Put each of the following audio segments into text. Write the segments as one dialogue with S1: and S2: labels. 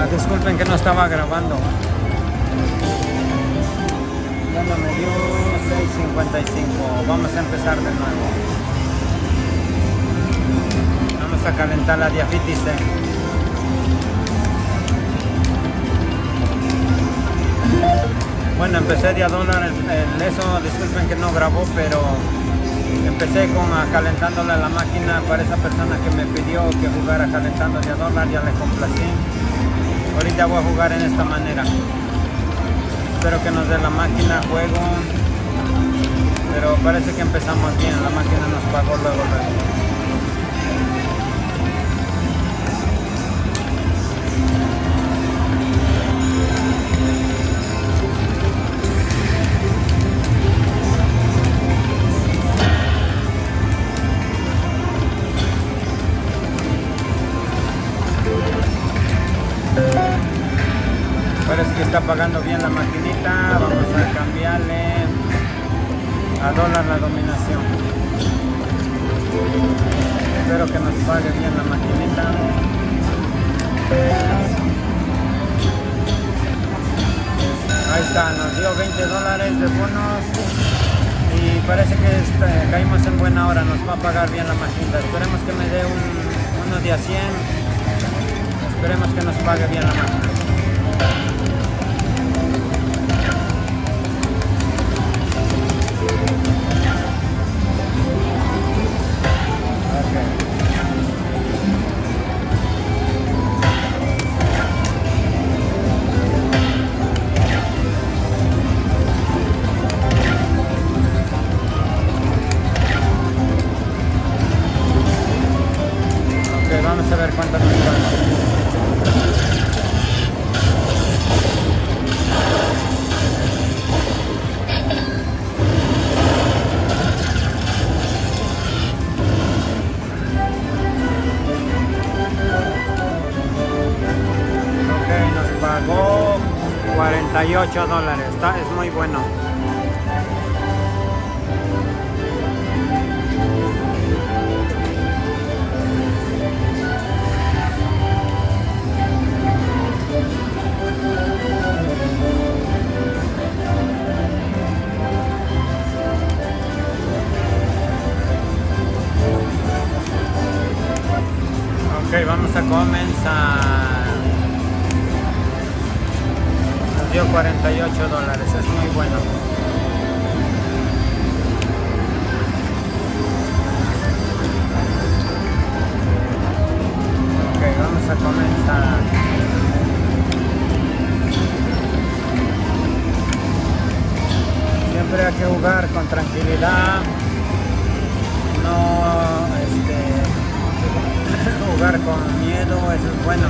S1: Disculpen que no estaba grabando. Bueno, me dio 6.55. Vamos a empezar de nuevo. Vamos a calentar la diafitis. Bueno, empecé de a dólar eso. Disculpen que no grabó, pero empecé calentándole a la máquina para esa persona que me pidió que jugara calentando de a dólar. Ya le complací. Ahorita voy a jugar en esta manera. Espero que nos dé la máquina juego. Pero parece que empezamos bien. La máquina nos pagó luego. Parece que está pagando bien la maquinita. Vamos a cambiarle a dólar la dominación. Espero que nos pague bien la maquinita. Ahí está, nos dio 20 dólares de bonos y parece que caímos en buena hora. Nos va a pagar bien la maquinita. Esperemos que me dé uno de a 100. Esperemos que nos pague bien la máquina. Vamos a ver cuánto nos paga. Ok, nos pagó 48 dólares. Es muy bueno. Ok, vamos a comenzar. Nos dio 48 dólares, es muy bueno. Ok, vamos a comenzar. Siempre hay que jugar con tranquilidad. No jugar con miedo, eso es bueno.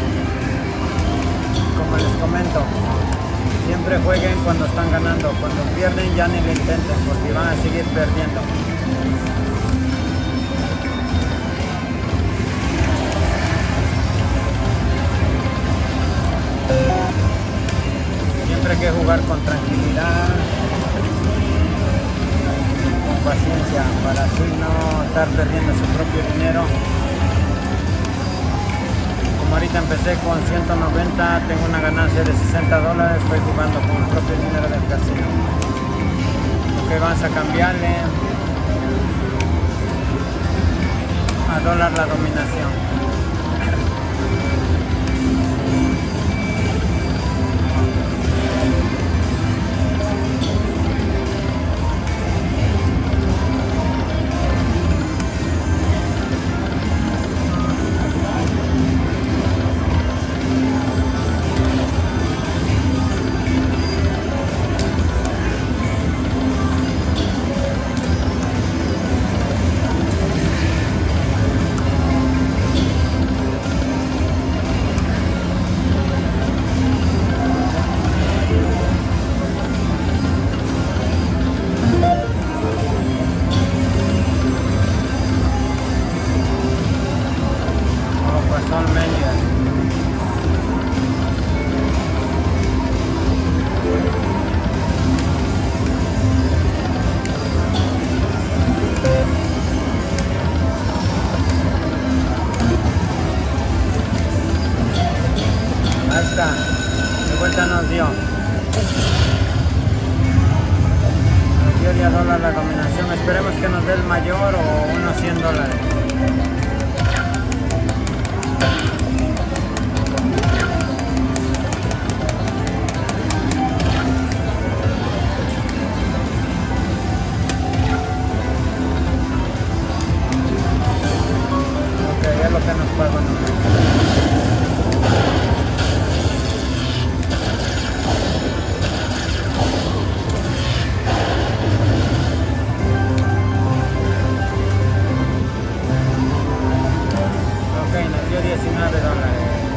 S1: Como les comento, siempre jueguen cuando están ganando. Cuando pierden ya ni lo intenten porque van a seguir perdiendo. Siempre hay que jugar con tranquilidad, con paciencia, para así no estar perdiendo su propio dinero. Ahorita empecé con 190, tengo una ganancia de 60 dólares, estoy jugando con el propio dinero del casino. Ok, vamos a cambiarle a dólar la dominación. nos dio. Nos dio $10 la combinación. Esperemos que nos dé el mayor o unos $100. Es lo que nos pagó. Ok, nos dio $19.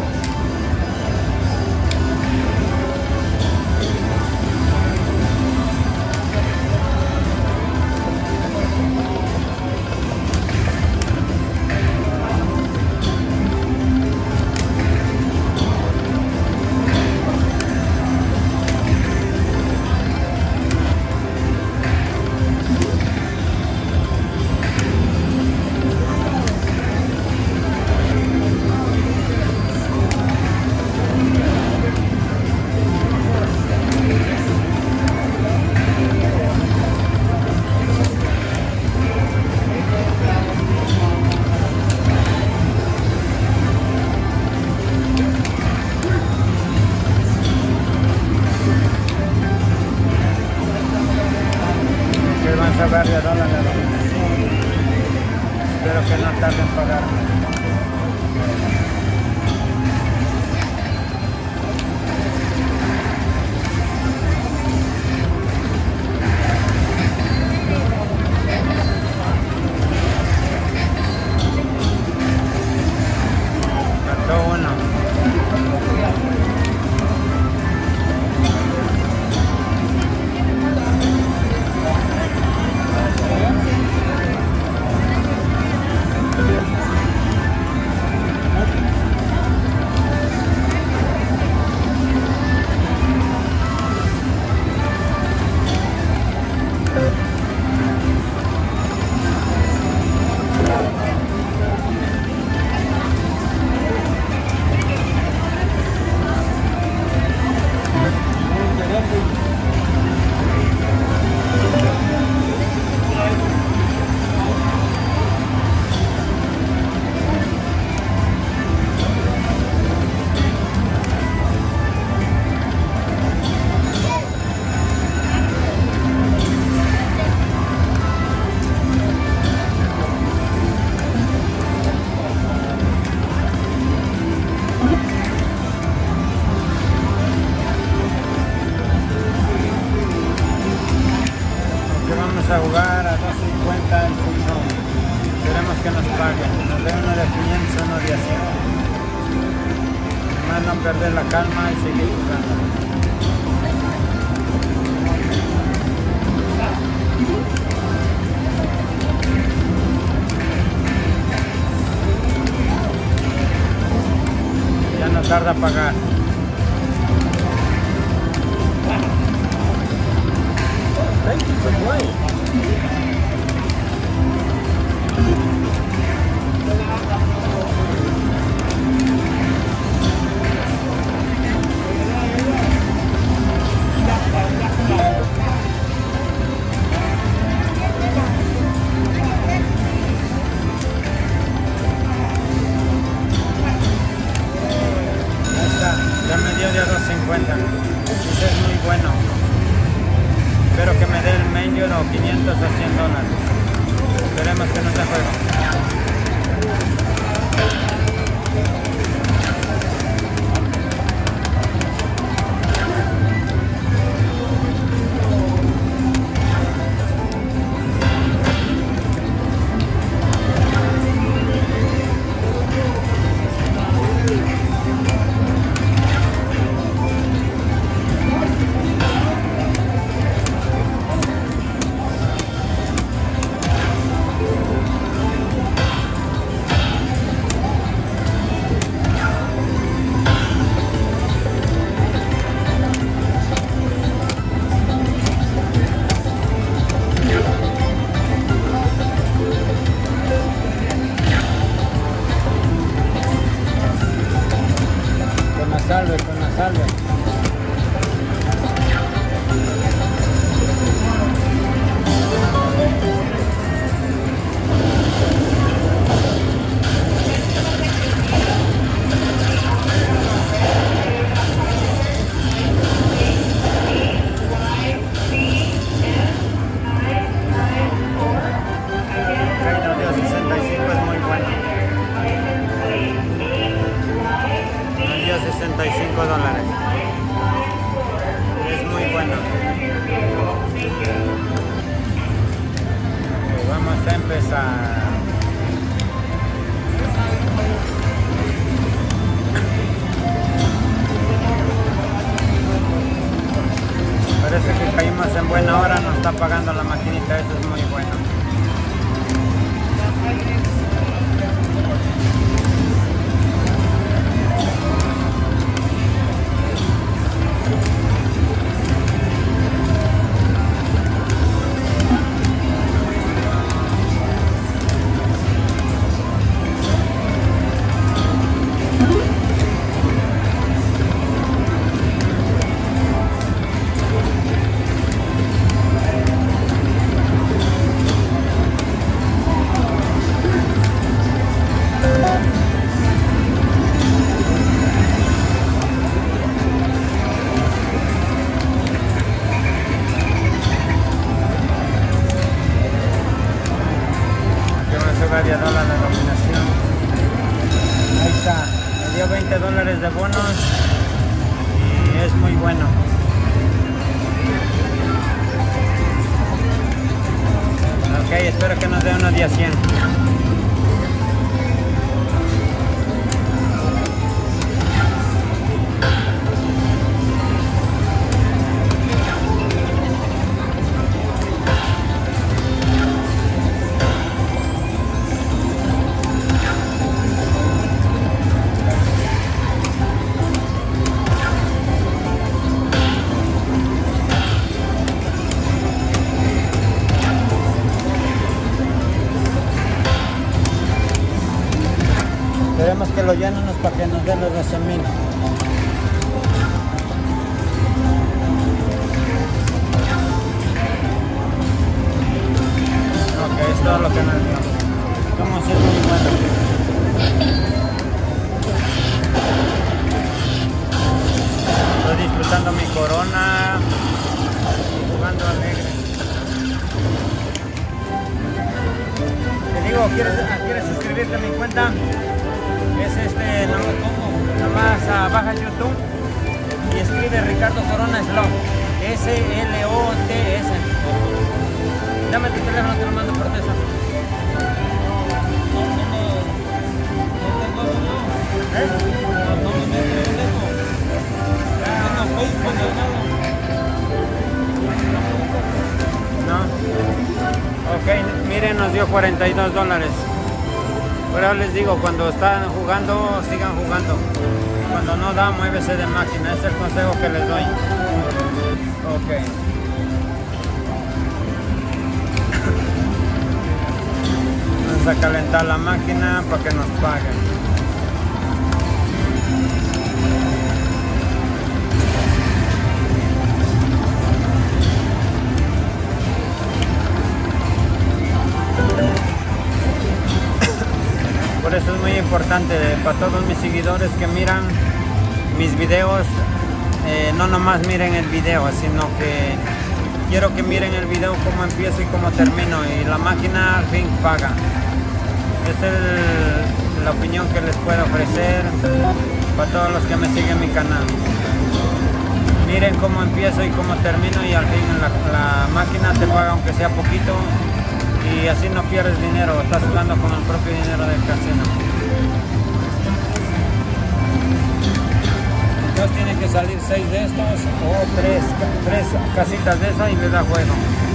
S1: Van a pagar $10 la dominación. Espero que no tarde en pagar. Faltó uno. A jugar a 2.50 el pulsón. Esperemos que nos paguen. Nos den uno de 500, uno de 100. Además no perder la calma y seguir jugando. Ya no tarda a pagar. Ya me dio de a 2.50. Eso es muy bueno. Espero que me dé el mayor o 500 o $100. Esperemos que no se juegue. Con la salve. $65. Es muy bueno. Okay, vamos a empezar. Parece que caímos en buena hora, nos está pagando la maquinita, eso es muy bueno. $10 la nominación. Ahí está, me dio $20 de bonos y es muy bueno. Ok, espero que nos dé unos días 100. Queremos que lo llenemos para que nos den los 12,000. Ok, es todo lo que nos dio. Como si es muy bueno. Estoy disfrutando mi corona y jugando alegre. Te digo, ¿quieres suscribirte a mi cuenta? Es nomás baja YouTube y escribe Ricardo Corona Slot, SLOTS. Dame tu teléfono, te lo mando por texto. No. Ok, miren, nos dio $42. Pero les digo, cuando están jugando, sigan jugando. Cuando no da, muévese de máquina. Ese es el consejo que les doy. Ok. Vamos a calentar la máquina para que nos paguen. Por eso es muy importante para todos mis seguidores que miran mis videos, no nomás miren el video, sino que quiero que miren el video cómo empiezo y cómo termino, y la máquina al fin paga. Esa es la opinión que les puedo ofrecer para todos los que me siguen mi canal. Miren cómo empiezo y cómo termino, y al fin la máquina te paga aunque sea poquito. Y así no pierdes dinero, estás jugando con el propio dinero del casino. Entonces tienen que salir 6 de estos o 3 casitas de esas y les da juego.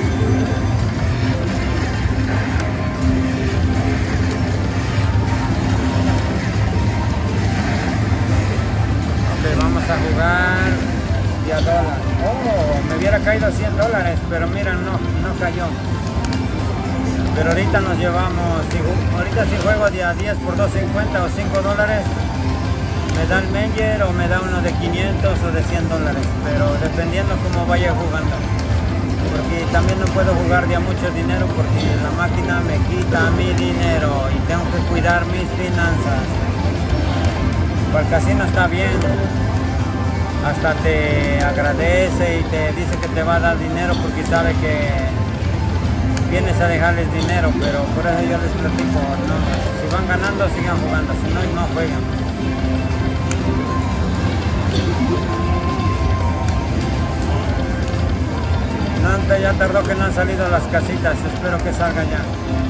S1: Ok, vamos a jugar $10. Oh, me hubiera caído $100, pero miren, no cayó. Pero ahorita nos llevamos, ahorita si juego de a 10 por 2.50 o $5, me da el Menger o me da uno de 500 o de $100, pero dependiendo cómo vaya jugando. Porque también no puedo jugar de a mucho dinero porque la máquina me quita mi dinero y tengo que cuidar mis finanzas. Para el casino está bien, hasta te agradece y te dice que te va a dar dinero porque sabe que vienes a dejarles dinero, pero por eso yo les platico, no, si van ganando sigan jugando, si no, no juegan. Nante ya tardó que no han salido las casitas, espero que salgan ya.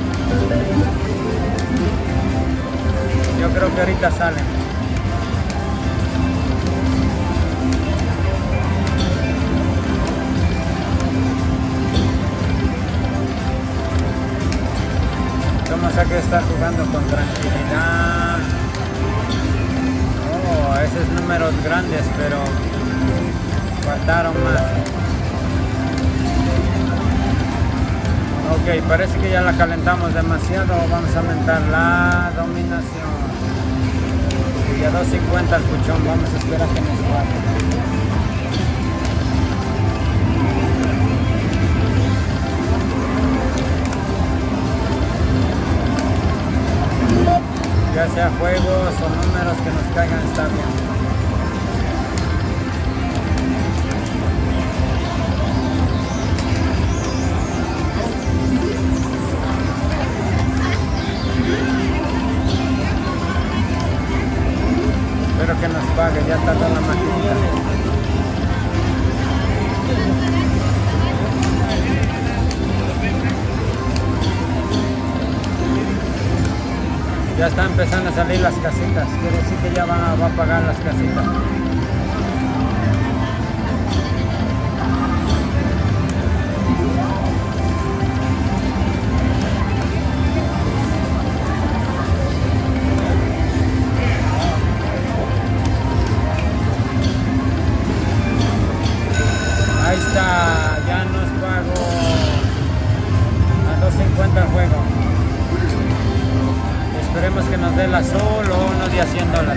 S1: Yo creo que ahorita salen. Vamos a que estar jugando con tranquilidad. Oh, esos números grandes, pero faltaron más. Ok, parece que ya la calentamos demasiado. Vamos a aumentar la dominación. Y a 250 el puchón. Vamos a esperar que nos baje. Ya sea juegos o números que nos caigan, está bien. Espero que nos pague, ya está toda la maquinita. Ya están empezando a salir las casitas, quiere decir que ya va a pagar las casitas. Ahí está, ya nos pagó a 250 el juego. Esperemos que nos dé el azul o unos de a $100.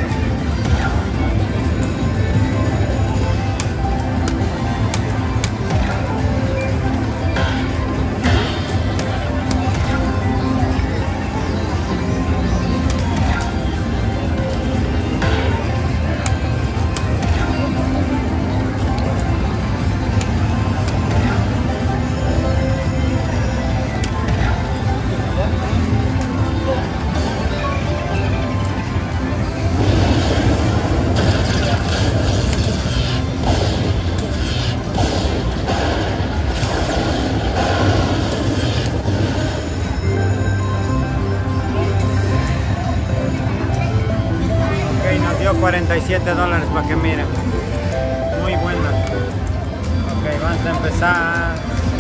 S1: $47 para que miren, muy buena. Ok, vamos a empezar.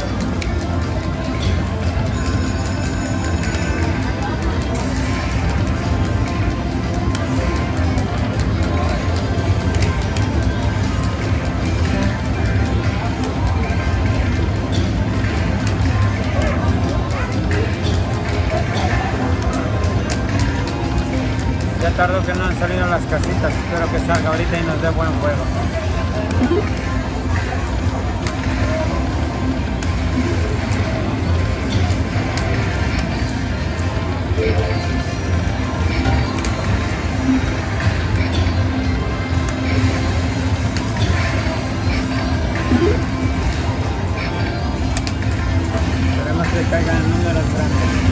S1: Ya tardó que no han salido las casitas, espero que salga ahorita y nos dé buen juego. Esperemos que caigan números grandes.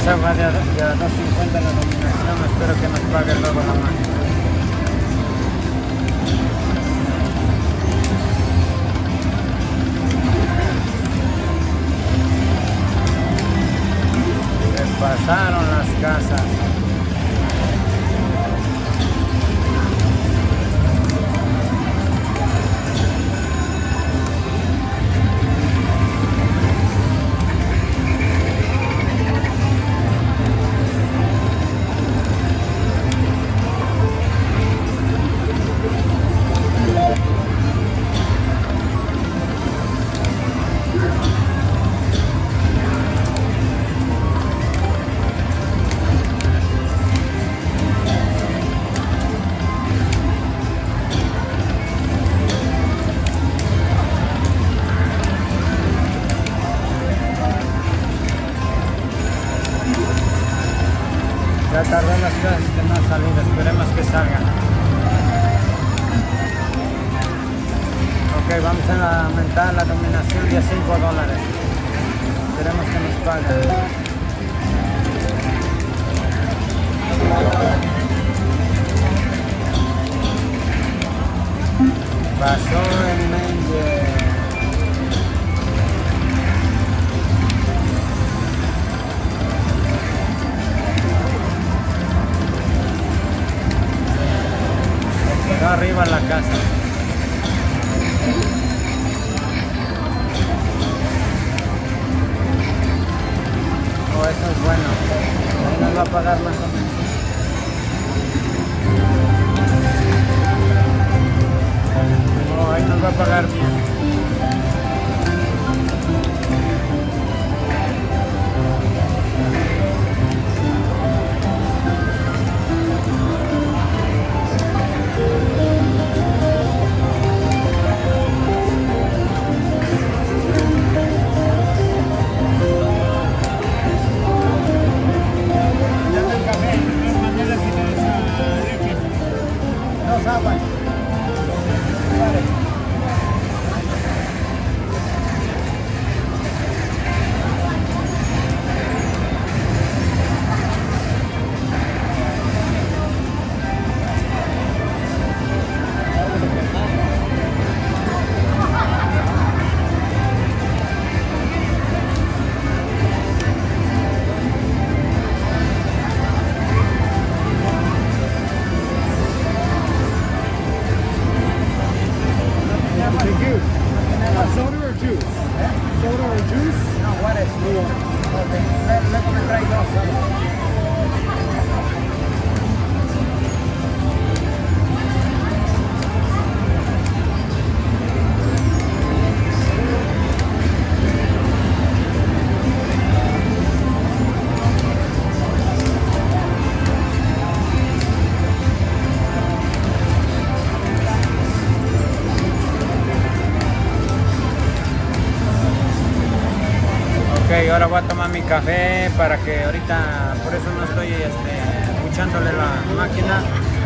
S1: esa va de a 2.50 la dominación, espero que nos pague luego la máquina. Se pasaron las casas. Ya tardó las veces que no ha salido, esperemos que salgan. Ok, vamos a aumentar la dominación de a $5. Esperemos que nos paguen. Pasó el Menger. Arriba en la casa. Oh, eso es bueno. Ahí nos va a pagar más o menos. Oh, ahí nos va a pagar bien.
S2: Soda or juice? Soda or juice?
S1: No, what is new? Okay, let's try those. Ok, ahora voy a tomar mi café para que ahorita, por eso no estoy escuchándole la máquina.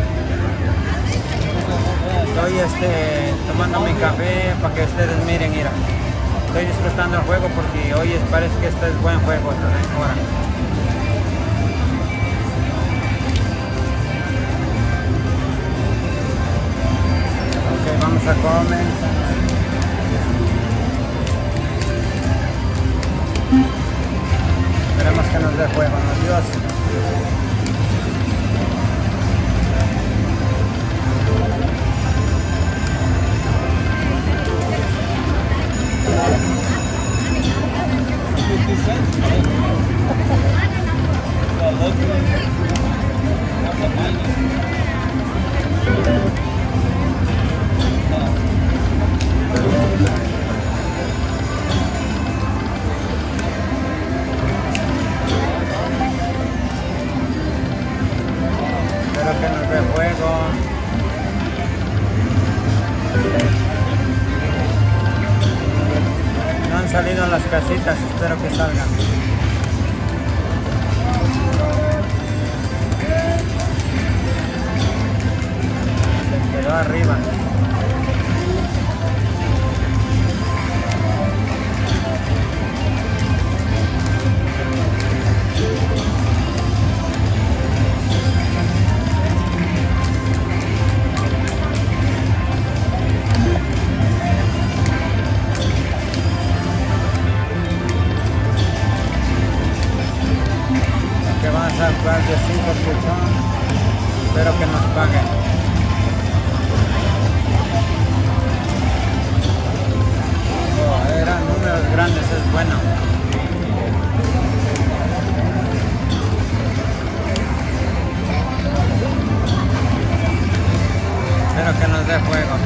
S1: Estoy tomando mi café para que ustedes miren, mira. Estoy disfrutando el juego porque hoy parece que este es buen juego ahora. Ok, vamos a comenzar. Esperemos que nos dé juego, ¿no? Dios. Espero que nos dé juego. No han salido las casitas, espero que salgan. Se quedó arriba. lugar de 5 pulsón. Espero que nos paguen. Eran números grandes, es bueno. Espero que nos dé juego.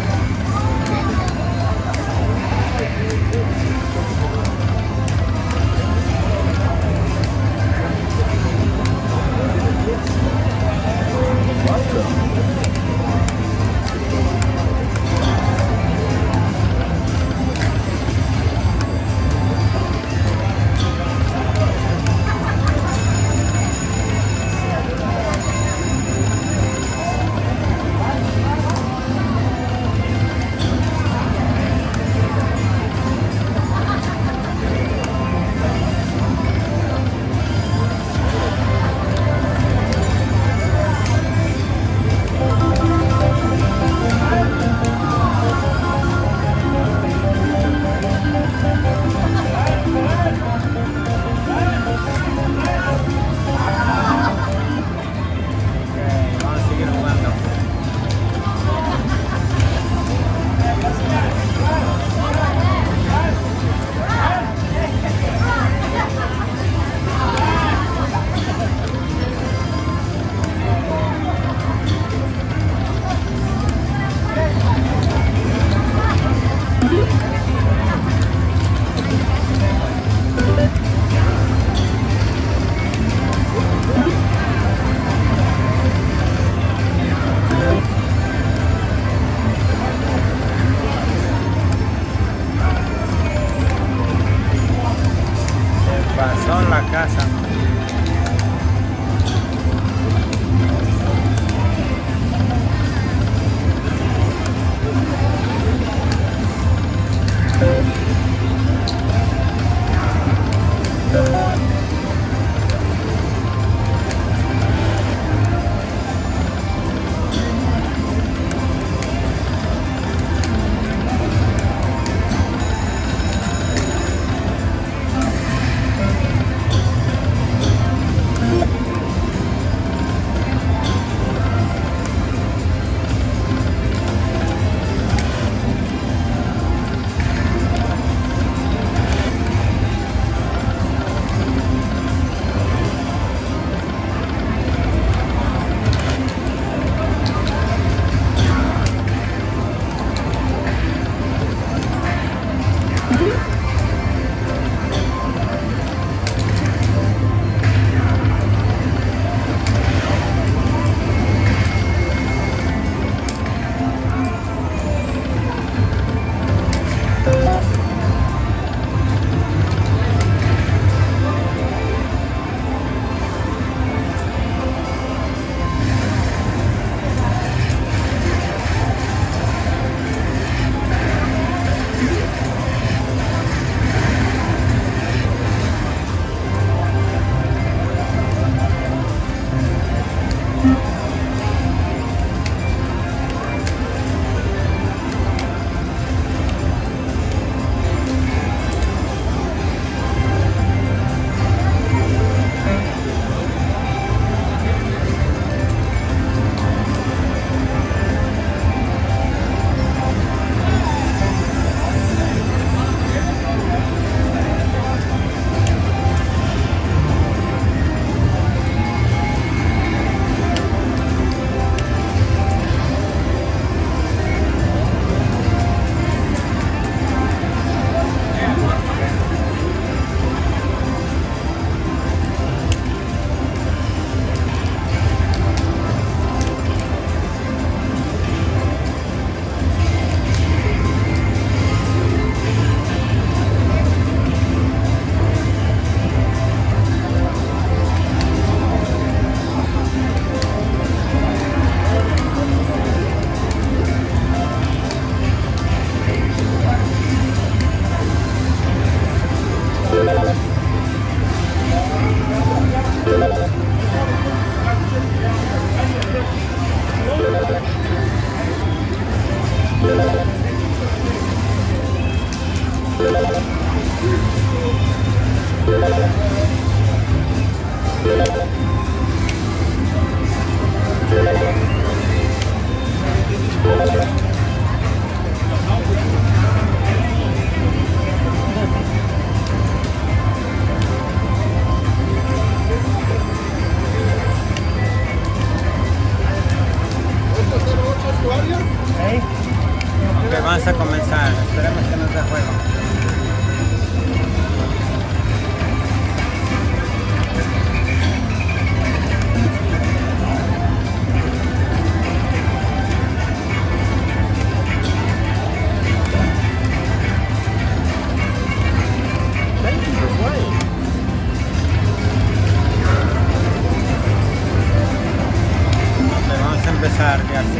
S1: Pasó en la casa.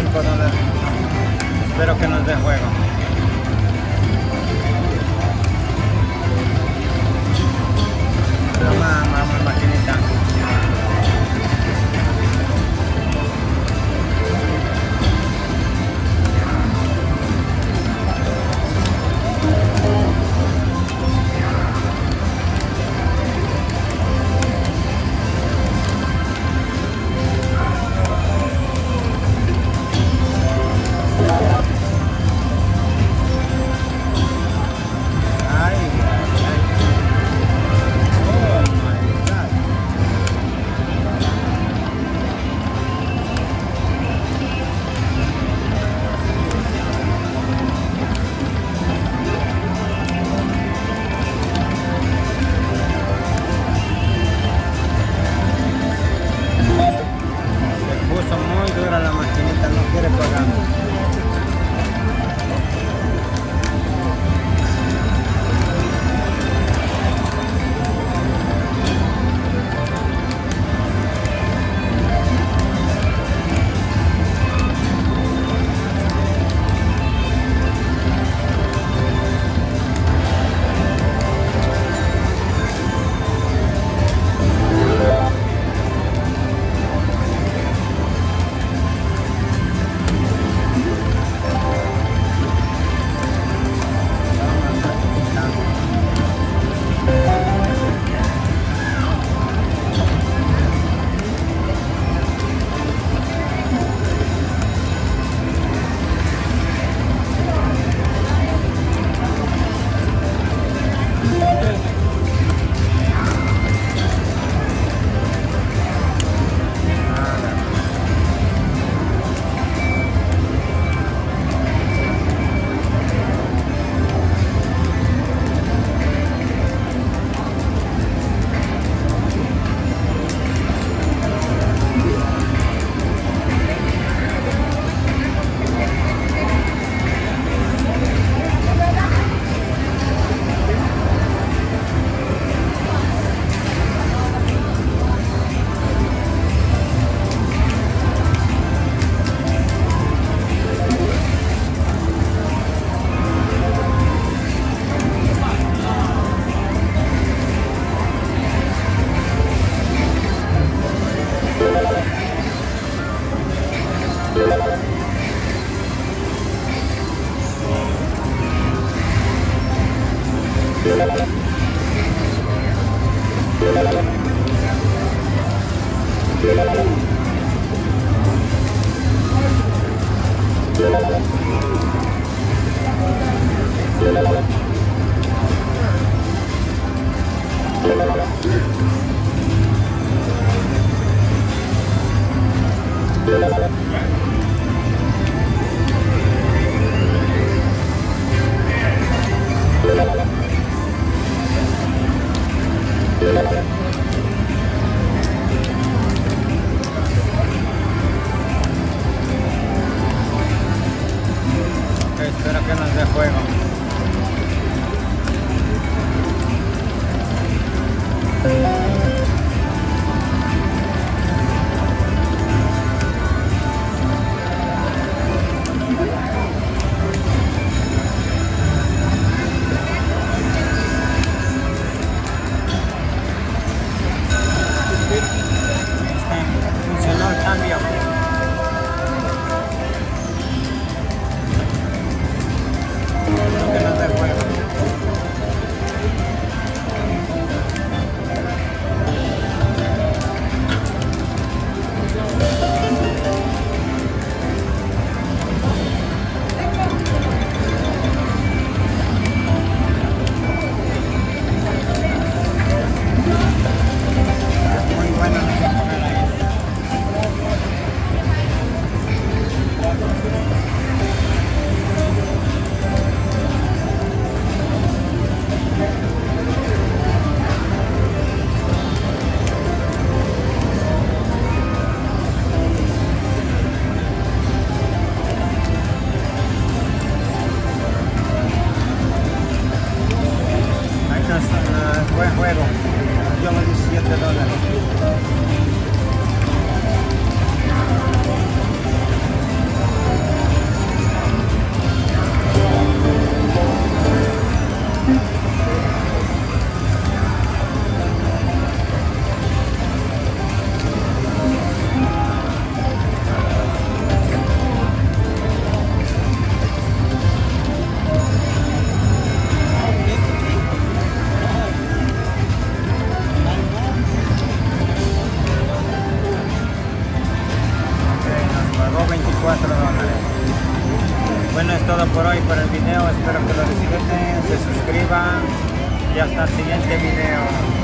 S1: $5. Espero que nos dé juego. Vamos, maquinita. La maquinita no quiere pagar. Espero que nos dé juego. Funcionó el cambio. Que nos dé juego. Muy bueno, no hay que poner ahí. Buen juego, yo me di $7. y hasta el siguiente video.